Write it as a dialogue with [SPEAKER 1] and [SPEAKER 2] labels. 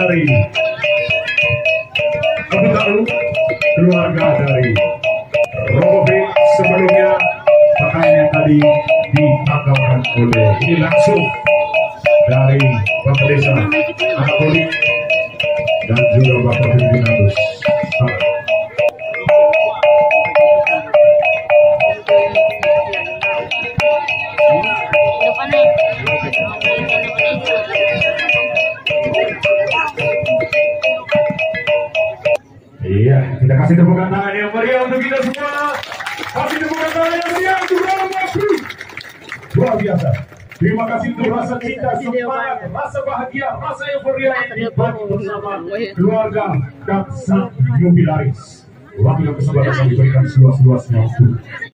[SPEAKER 1] dari keluarga dari Robovic sebelumnya, makanya tadi ditanggalkan oleh ini langsung dari Bapak Desa Anatolik dan juga Bapak Firminandus. Iya, kita kasih tepukan tangan yang meriah untuk kita semua. Kasih tepukan tangan yang meriah untuk Robovic. Luar biasa. Terima kasih untuk rasa cinta, semangat, rasa bahagia, rasa euforia yang dibangun bersama keluarga dan sang jubilaris. Waktu yang kesempatan diberikan seluas-luasnya waktu.